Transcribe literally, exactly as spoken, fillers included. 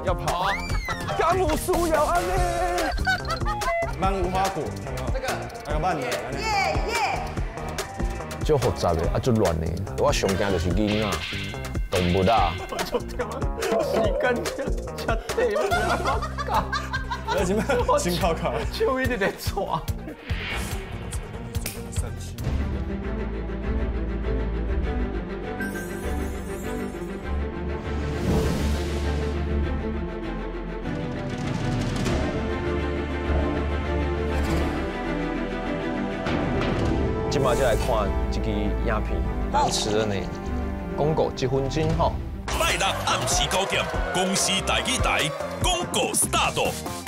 要跑啊！干母输要安呢？ 慢无花果，这个那个慢的。 耶耶！ 足复杂的，啊，足乱的。我上惊就是囡仔、动物啊。 时间吃吃地，我不要搞。 而且嘛，心靠靠， 手一直在抓。 今麦就来看这个影片，难吃的呢，广告一分钟吼。 拜六暗时九点，公司台语台广告 start。